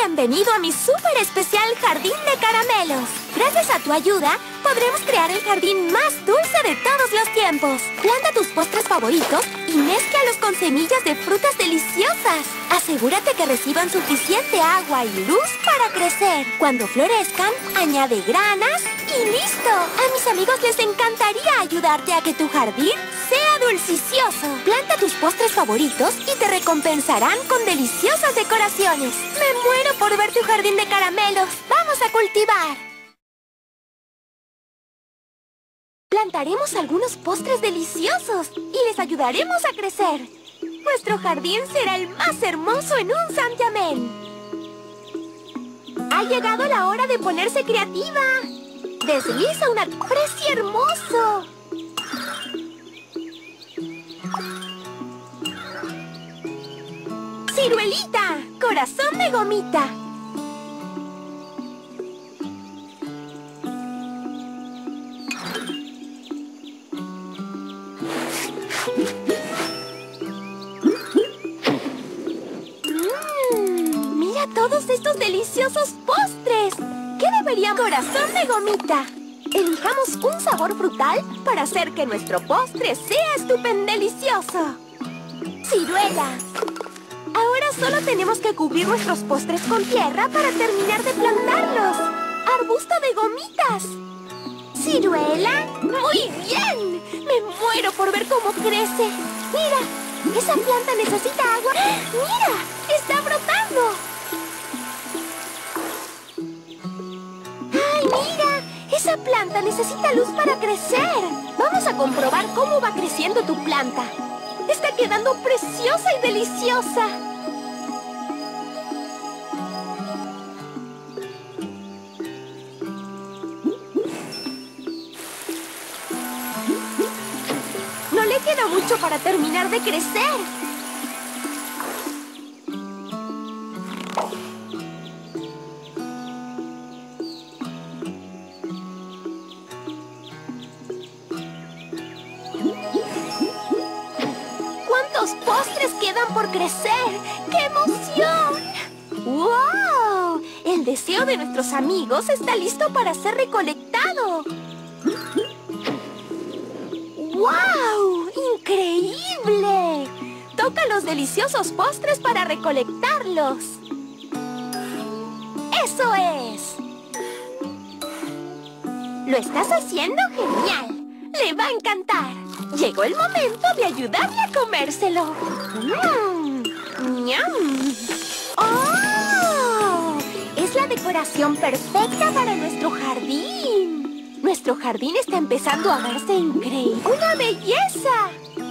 Bienvenido a mi súper especial jardín de caramelos. Gracias a tu ayuda, podremos crear el jardín más dulce de todos los tiempos. Planta tus postres favoritos y mézclalos con semillas de frutas deliciosas. Asegúrate que reciban suficiente agua y luz para crecer. Cuando florezcan, añade granas y ¡listo! A mis amigos les encantaría ayudarte a que tu jardín sea dulcicioso. Planta tus postres favoritos y te recompensarán con deliciosas decoraciones. Me muero por ver tu jardín de caramelos. ¡Vamos a cultivar! Plantaremos algunos postres deliciosos y les ayudaremos a crecer. Nuestro jardín será el más hermoso en un santiamén. Ha llegado la hora de ponerse creativa. Desliza una presi hermoso. ¡Ciruelita! ¡Corazón de gomita! ¡Mira todos estos deliciosos postres! ¿Qué deberíamos? ¡Corazón de gomita! Elijamos un sabor frutal para hacer que nuestro postre sea estupendelicioso. ¡Ciruela! Ahora solo tenemos que cubrir nuestros postres con tierra para terminar de plantarlos. ¡Arbusto de gomitas! ¿Ciruela? ¡Muy bien! Me muero por ver cómo crece. ¡Mira! ¡Esa planta necesita agua! ¡Mira! ¡Está brotando! ¡Ay, mira! ¡Esa planta necesita luz para crecer! Vamos a comprobar cómo va creciendo tu planta. ¡Está quedando preciosa y deliciosa! No le queda mucho para terminar de crecer. ¡Cuántos postres quedan por crecer! ¡Qué emoción! ¡Wow! El deseo de nuestros amigos está listo para ser recolectado. ¡Wow! ¡Increíble! Toca los deliciosos postres para recolectarlos. ¡Eso es! ¡Lo estás haciendo genial! ¡Le va a encantar! Llegó el momento de ayudarle a comérselo. ¡Ñam! ¡Oh! Es la decoración perfecta para nuestro jardín. Nuestro jardín está empezando a verse increíble. ¡Una belleza!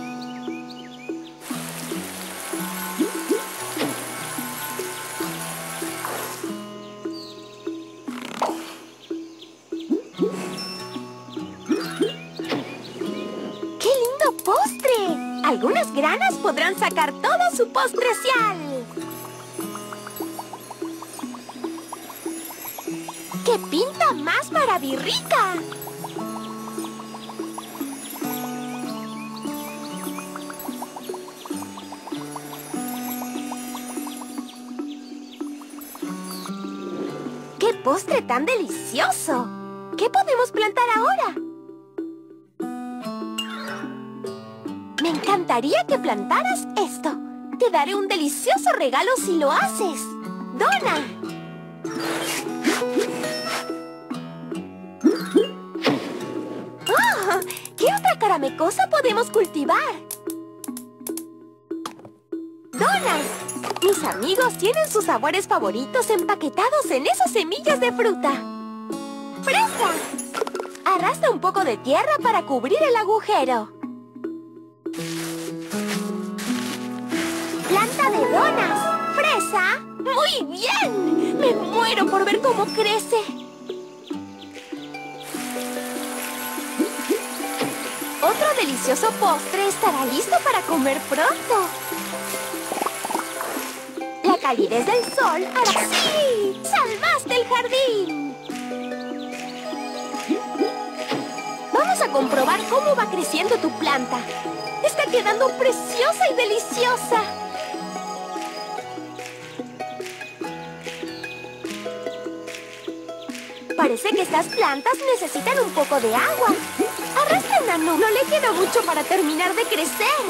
¡Postre! Algunas granas podrán sacar todo su postrecial. ¡Qué pinta más maravillosa! ¡Qué postre tan delicioso! ¿Qué podemos plantar ahora? Me encantaría que plantaras esto. Te daré un delicioso regalo si lo haces. ¡Dona! ¡Oh! ¿Qué otra caramecosa podemos cultivar? ¡Donas! Mis amigos tienen sus sabores favoritos empaquetados en esas semillas de fruta. ¡Fresa! Arrastra un poco de tierra para cubrir el agujero. ¡Planta de donas! ¿Fresa? ¡Muy bien! Me muero por ver cómo crece. Otro delicioso postre estará listo para comer pronto. La calidez del sol hará... ¡Sí! ¡Salvaste el jardín! Vamos a comprobar cómo va creciendo tu planta. Está quedando preciosa y deliciosa. Parece que estas plantas necesitan un poco de agua. Arrastra, Nano. No le queda mucho para terminar de crecer.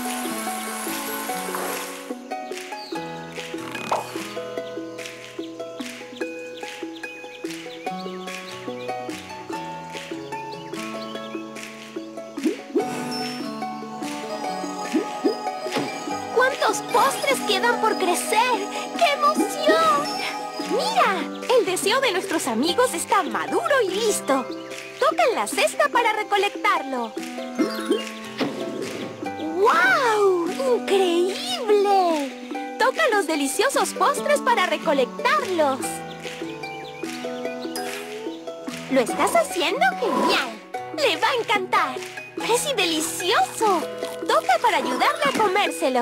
¡Cuántos postres quedan por crecer! ¡Qué emoción! ¡Mira! El deseo de nuestros amigos está maduro y listo. Toca en la cesta para recolectarlo. ¡Wow! ¡Increíble! Toca los deliciosos postres para recolectarlos. ¡Lo estás haciendo genial! ¡Le va a encantar! ¡Es delicioso! Toca para ayudarle a comérselo.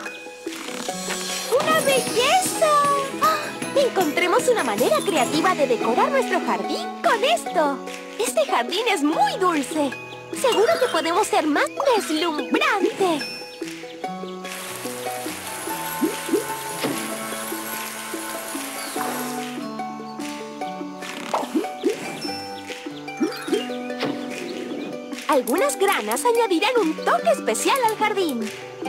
¡Una belleza! ¡Ah! Encontremos una manera creativa de decorar nuestro jardín con esto. Este jardín es muy dulce. Seguro que podemos ser más deslumbrante. Algunas granas añadirán un toque especial al jardín.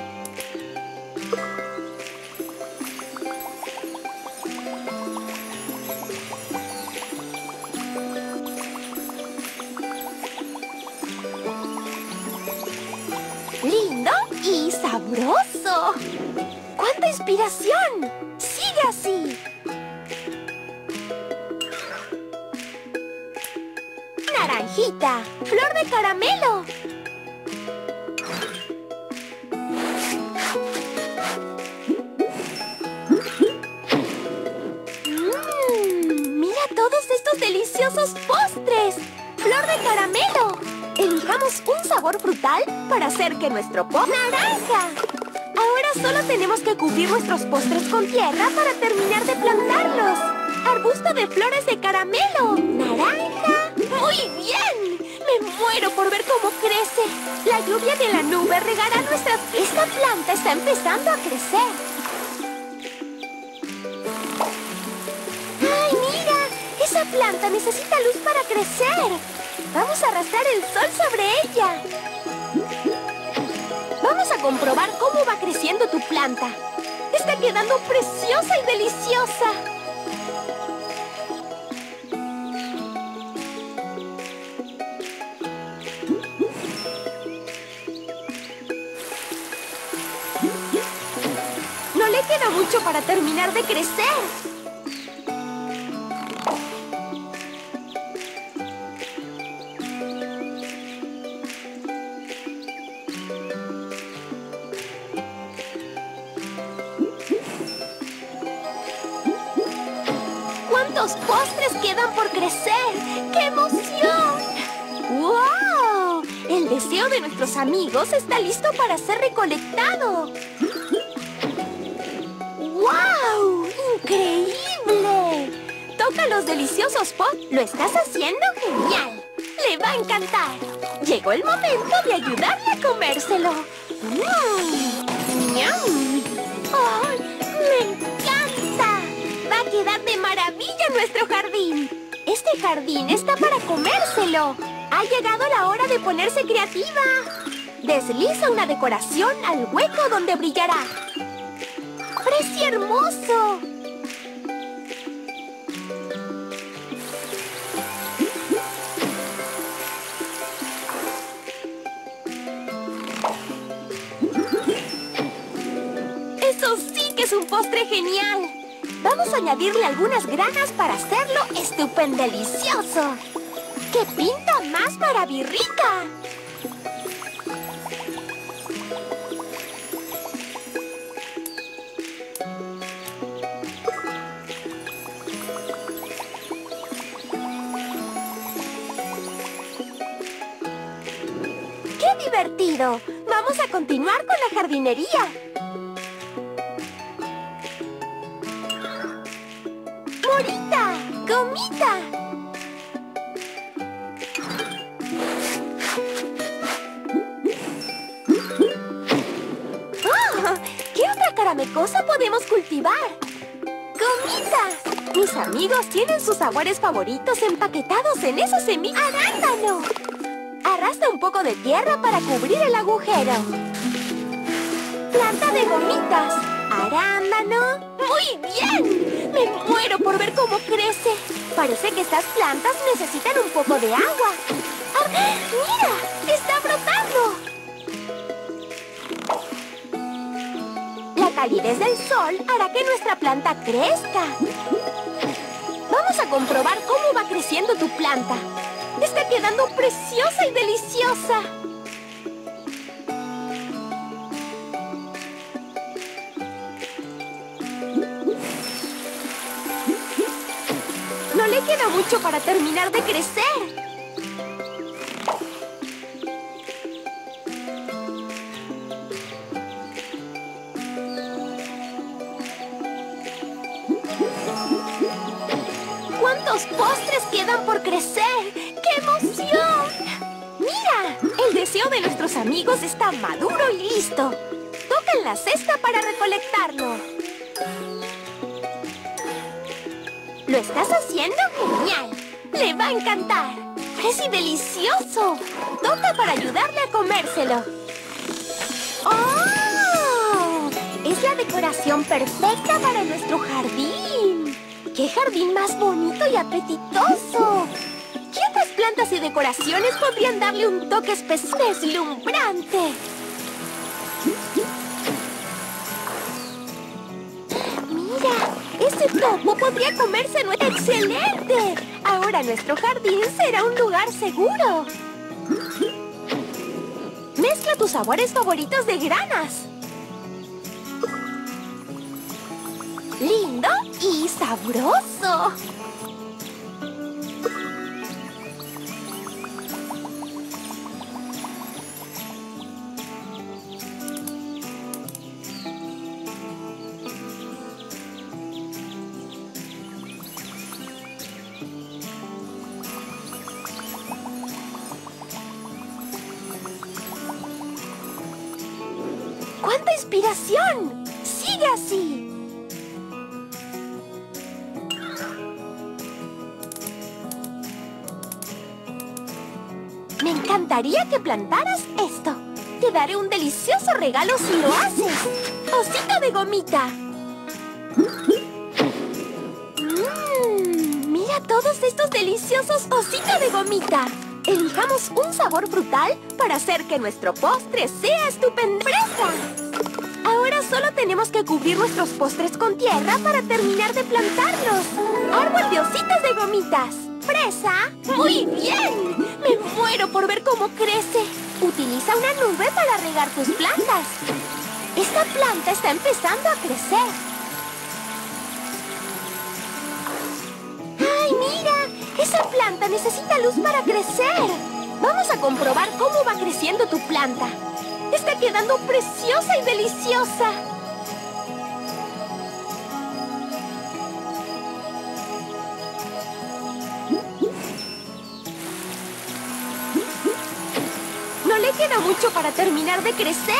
¡Lindo y sabroso! ¡Cuánta inspiración! ¡Sigue así! ¡Naranjita! ¡Flor de caramelo! ¡Mira todos estos deliciosos postres! ¡Flor de caramelo! Elijamos un sabor frutal para hacer que nuestro postre... ¡Naranja! Ahora solo tenemos que cubrir nuestros postres con tierra para terminar de plantarlos. ¡Arbusto de flores de caramelo! ¡Naranja! ¡Muy bien! ¡Me muero por ver cómo crece! La lluvia de la nube regará nuestra... Esta planta está empezando a crecer. ¡Ay, mira! Esa planta necesita luz para crecer. Vamos a arrastrar el sol sobre ella. Vamos a comprobar cómo va creciendo tu planta. Está quedando preciosa y deliciosa. No le queda mucho para terminar de crecer. ¡Cuántos postres quedan por crecer! ¡Qué emoción! ¡Wow! El deseo de nuestros amigos está listo para ser recolectado. ¡Wow! ¡Increíble! Toca los deliciosos postres. ¡Lo estás haciendo genial! ¡Le va a encantar! Llegó el momento de ayudarle a comérselo. ¡Ñam! ¡Ay! ¡Me encanta! ¡Va a quedar de maravilla nuestro jardín! Este jardín está para comérselo. Ha llegado la hora de ponerse creativa. Desliza una decoración al hueco donde brillará. ¡Precio hermoso! ¡Eso sí que es un postre genial! Vamos a añadirle algunas granas para hacerlo estupendelicioso. ¡Qué pinta más para birrita! ¡Qué divertido! Vamos a continuar con la jardinería. ¡Morita! ¡Gomita! ¡Oh! ¿Qué otra caramecosa podemos cultivar? ¡Gomita! Mis amigos tienen sus sabores favoritos empaquetados en esos semillas. ¡Arándano! Arrastra un poco de tierra para cubrir el agujero. Planta de gomitas. Arándano. ¡Muy bien! Me muero por ver cómo crece. Parece que estas plantas necesitan un poco de agua. ¡Ah! ¡Mira! ¡Está brotando! La calidez del sol hará que nuestra planta crezca. Vamos a comprobar cómo va creciendo tu planta. Está quedando preciosa y deliciosa. No le queda mucho para terminar de crecer. ¿Cuántos postres quedan por crecer? ¡Qué emoción! ¡Mira! El deseo de nuestros amigos está maduro y listo. Toca en la cesta para recolectarlo. ¡Lo estás haciendo genial! ¡Le va a encantar! ¡Parece delicioso! Toca para ayudarle a comérselo. ¡Oh! Es la decoración perfecta para nuestro jardín. ¡Qué jardín más bonito y apetitoso! ¿Qué otras plantas y decoraciones podrían darle un toque especial deslumbrante? ¡Mira! ¡Ese topo podría comerse nuestro... ¡Excelente! Ahora nuestro jardín será un lugar seguro. Mezcla tus sabores favoritos de granas. ¡Lindo y sabroso! ¡Cuánta inspiración! ¡Sigue así! Me encantaría que plantaras esto. Te daré un delicioso regalo si lo haces. ¡Osito de gomita! ¡Mira todos estos deliciosos ositos de gomita! Elijamos un sabor frutal para hacer que nuestro postre sea estupendo. ¡Fresa! Ahora solo tenemos que cubrir nuestros postres con tierra para terminar de plantarlos. ¡Árbol de ositos de gomitas! ¡Fresa! ¡Muy bien! Me muero por ver cómo crece. Utiliza una nube para regar tus plantas. Esta planta está empezando a crecer. ¡Ay, mira! Esa planta necesita luz para crecer. Vamos a comprobar cómo va creciendo tu planta. Está quedando preciosa y deliciosa. No le queda mucho para terminar de crecer.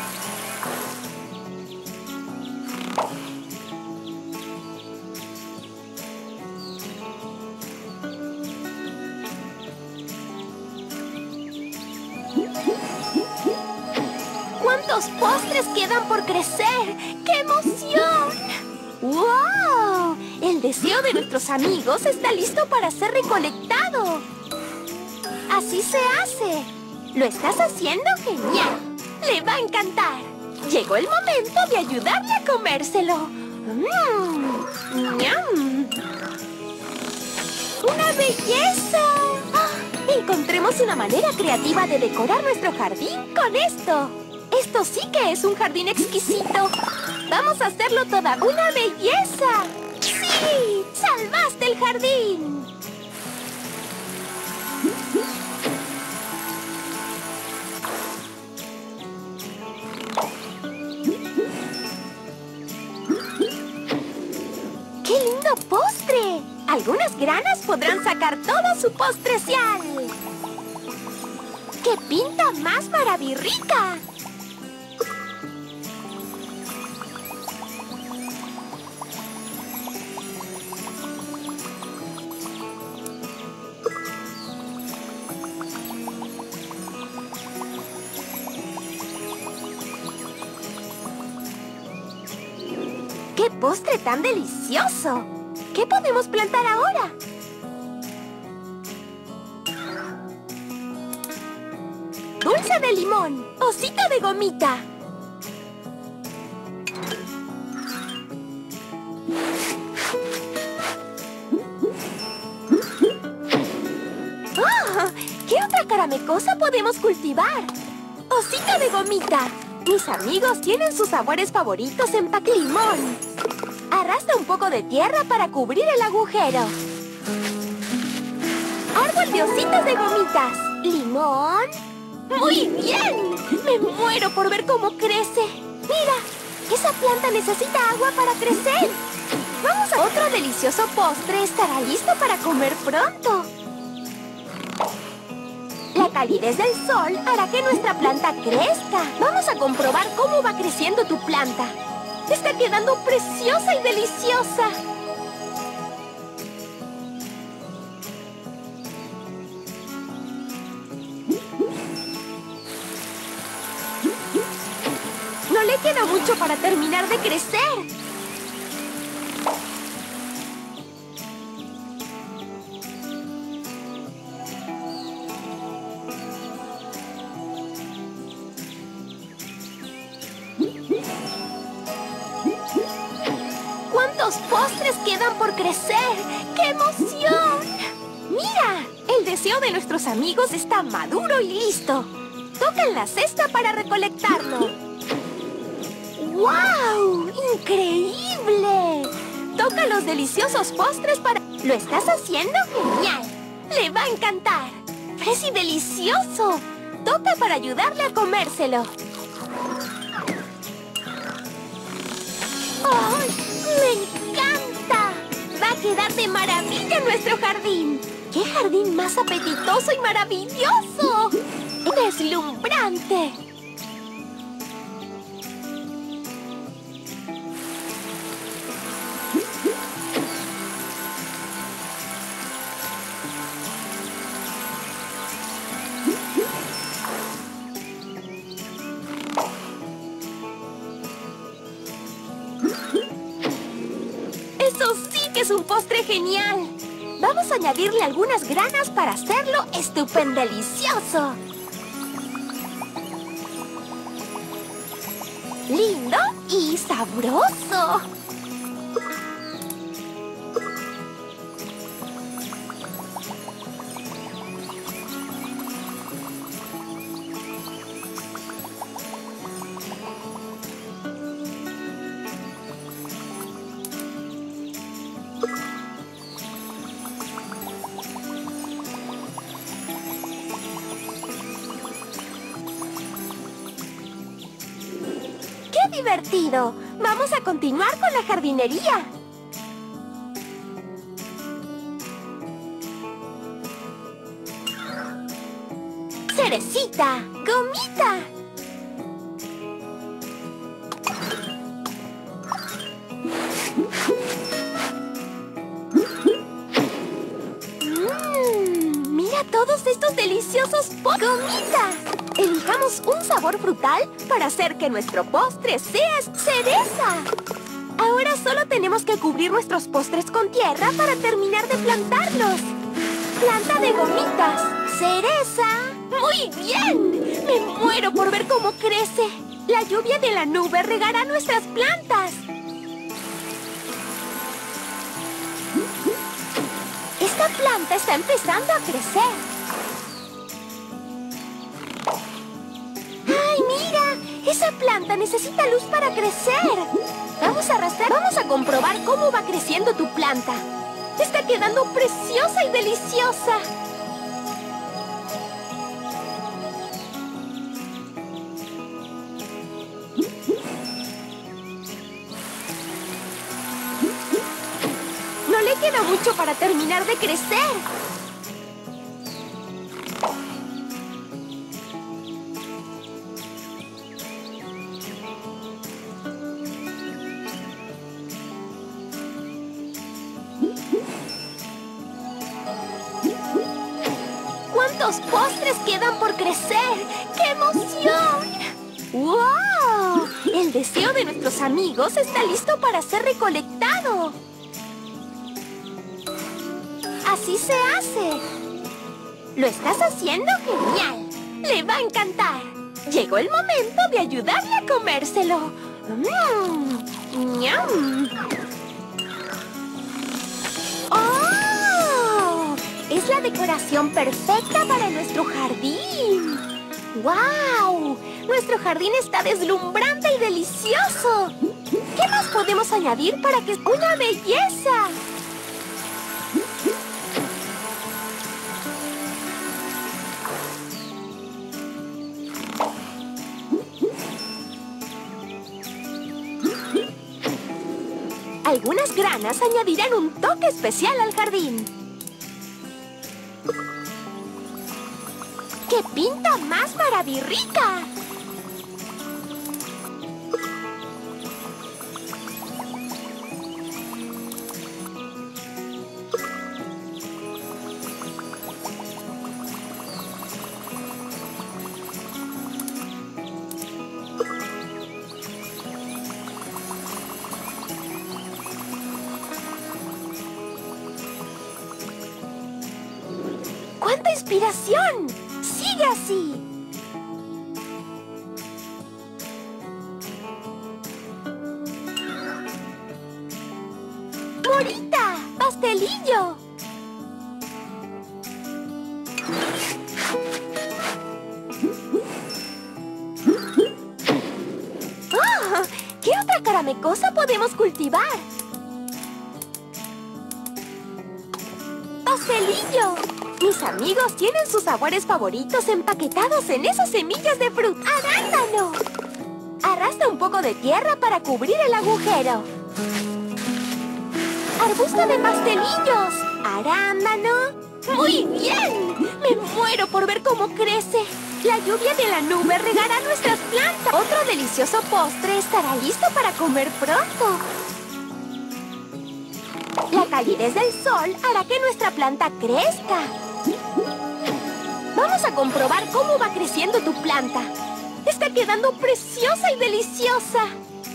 ¿Cuántos postres quedan por crecer? ¡Qué emoción! ¡Wow! El deseo de nuestros amigos está listo para ser recolectado. Así se hace. Lo estás haciendo genial. Le va a encantar. Llegó el momento de ayudarle a comérselo. ¡Ñam! ¡Una belleza! ¡Ah! Encontremos una manera creativa de decorar nuestro jardín con esto. Esto sí que es un jardín exquisito. Vamos a hacerlo toda una belleza. ¡Sí! ¡Salvaste el jardín! ¡Qué lindo postre! Algunas granas podrán sacar todo su postrecial. ¡Qué pinta más maravillosa! ¡Qué postre tan delicioso! ¿Qué podemos plantar ahora? Dulce de limón, osito de gomita. ¡Oh! ¿Qué otra caramecosa podemos cultivar? Osito de gomita. Mis amigos tienen sus sabores favoritos en limón. Arrastra un poco de tierra para cubrir el agujero. Árbol de ositos de gomitas. ¿Limón? ¡Muy bien! Me muero por ver cómo crece. Mira, esa planta necesita agua para crecer. Vamos a otro delicioso postre. Estará listo para comer pronto. La calidez del sol hará que nuestra planta crezca. Vamos a comprobar cómo va creciendo tu planta. Está quedando preciosa y deliciosa. No le queda mucho para terminar de crecer. ¿Cuántos postres quedan por crecer? ¡Qué emoción! ¡Mira! El deseo de nuestros amigos está maduro y listo. Toca en la cesta para recolectarlo. ¡Wow! ¡Increíble! Toca los deliciosos postres para... ¿Lo estás haciendo? ¡Genial! ¡Le va a encantar! ¡Es delicioso! Toca para ayudarle a comérselo. ¡Ay! ¡Me encanta! ¡Va a quedar de maravilla nuestro jardín! ¡Qué jardín más apetitoso y maravilloso! ¡Deslumbrante! ¡Eso sí que es un postre genial! Vamos a añadirle algunas granas para hacerlo estupendelicioso. Lindo y sabroso. ¡Qué divertido! ¡Vamos a continuar con la jardinería! ¡Cerecita! ¡Gomita! ¡Mira todos estos deliciosos ¡Gomita! Elijamos un sabor frutal para hacer que nuestro postre sea cereza. Ahora solo tenemos que cubrir nuestros postres con tierra para terminar de plantarlos. Planta de gomitas. ¡Cereza! ¡Muy bien! Me muero por ver cómo crece. La lluvia de la nube regará nuestras plantas. Esta planta está empezando a crecer. ¡Ay, mira! Esa planta necesita luz para crecer. Vamos a arrastrar. Vamos a comprobar cómo va creciendo tu planta. Está quedando preciosa y deliciosa. No le queda mucho para terminar de crecer. ¿Cuántos postres quedan por crecer? ¡Qué emoción! ¡Wow! El deseo de nuestros amigos está listo para ser recolectado. Así se hace. Lo estás haciendo genial. Le va a encantar. Llegó el momento de ayudarle a comérselo. ¡Ñam! ¡Oh! Es la decoración perfecta para nuestro jardín. ¡Wow! Nuestro jardín está deslumbrante y delicioso. ¿Qué más podemos añadir para que sea una belleza? Algunas granas añadirán un toque especial al jardín. ¡Qué pinta más maravillosa! ¡Cuánta inspiración! ¡Sigue así! ¡Morita! ¡Pastelillo! ¡Oh! ¿Qué otra caramecosa podemos cultivar? ¡Pastelillo! Mis amigos tienen sus sabores favoritos empaquetados en esas semillas de fruta. ¡Arándano! Arrastra un poco de tierra para cubrir el agujero. ¡Arbusto de pastelillos! ¡Arándano! ¡Muy bien! Me muero por ver cómo crece. La lluvia de la nube regará nuestras plantas. Otro delicioso postre estará listo para comer pronto. La calidez del sol hará que nuestra planta crezca. Vamos a comprobar cómo va creciendo tu planta. Está quedando preciosa y deliciosa.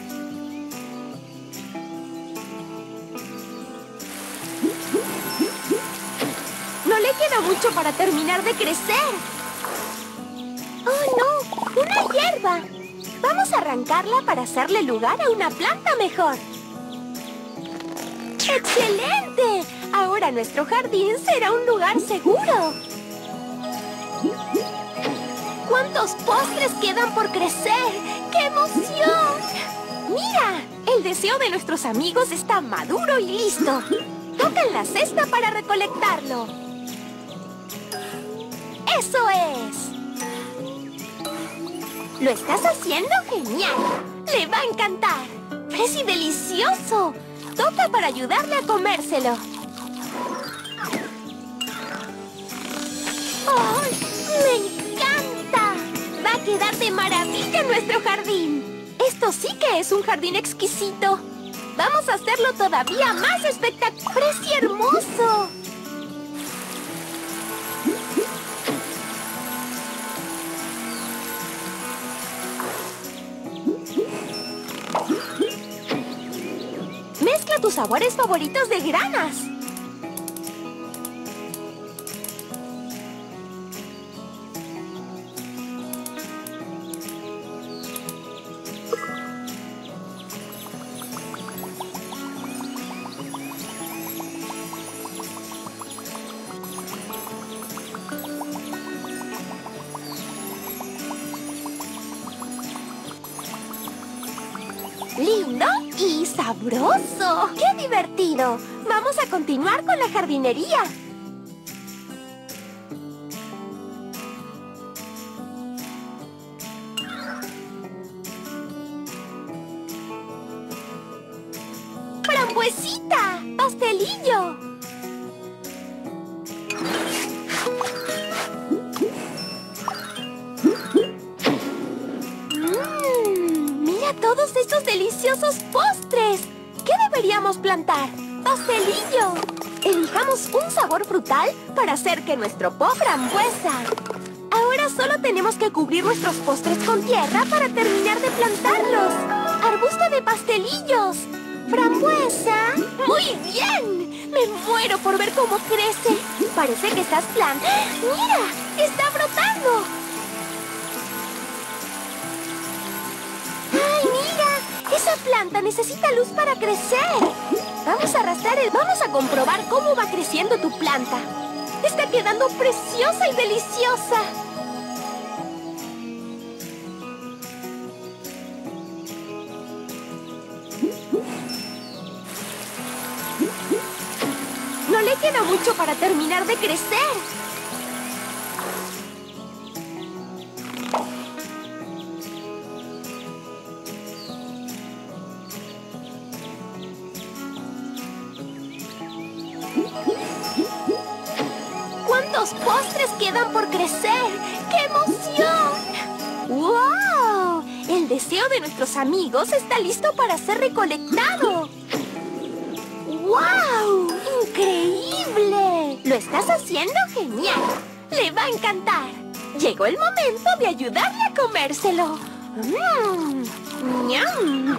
No le queda mucho para terminar de crecer. ¡Oh, no! ¡Una hierba! Vamos a arrancarla para hacerle lugar a una planta mejor. ¡Excelente! Ahora nuestro jardín será un lugar seguro. ¡Cuántos postres quedan por crecer! ¡Qué emoción! ¡Mira! El deseo de nuestros amigos está maduro y listo. Tocan la cesta para recolectarlo. ¡Eso es! ¡Lo estás haciendo genial! ¡Le va a encantar! ¡Es y delicioso! Toca para ayudarle a comérselo. ¡Ay! ¡Me encanta! Va a quedar de maravilla nuestro jardín. Esto sí que es un jardín exquisito. Vamos a hacerlo todavía más espectacular. ¡Preci hermoso! Mezcla tus sabores favoritos de granas. ¡Lindo y sabroso! ¡Qué divertido! Vamos a continuar con la jardinería. ¡Frambuesita! ¡Pastelillo! ¡Todos estos deliciosos postres! ¿Qué deberíamos plantar? ¡Pastelillo! Elijamos un sabor frutal para hacer que nuestro po frambuesa. Ahora Ahora solo tenemos que cubrir nuestros postres con tierra para terminar de plantarlos. ¡Arbusto de pastelillos! ¡Frambuesa! ¡Muy bien! Me muero por ver cómo crece. Parece que estás plan. ¡Mira! ¡Está brotando! ¡Ay, mira! Esa planta necesita luz para crecer. Vamos a arrastrar Vamos a comprobar cómo va creciendo tu planta. Está quedando preciosa y deliciosa. No le queda mucho para terminar de crecer. ¿Cuántos postres quedan por crecer? ¡Qué emoción! ¡Wow! El deseo de nuestros amigos está listo para ser recolectado. ¡Wow! ¡Increíble! Lo estás haciendo genial. Le va a encantar. Llegó el momento de ayudarle a comérselo. ¡Ñam!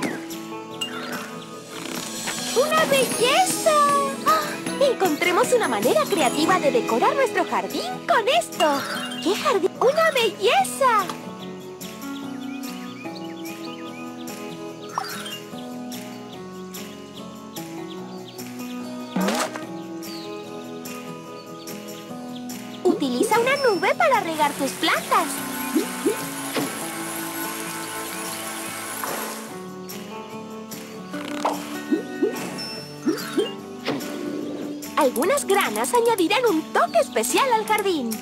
¡Una belleza! Encontremos una manera creativa de decorar nuestro jardín con esto. ¿Qué jardín? ¡Una belleza! Utiliza una nube para regar tus plantas. Algunas granas añadirán un toque especial al jardín.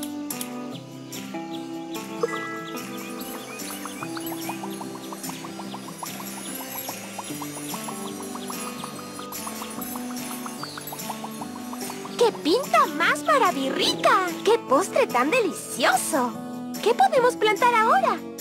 ¡Qué pinta más maravillosita! ¡Qué postre tan delicioso! ¿Qué podemos plantar ahora?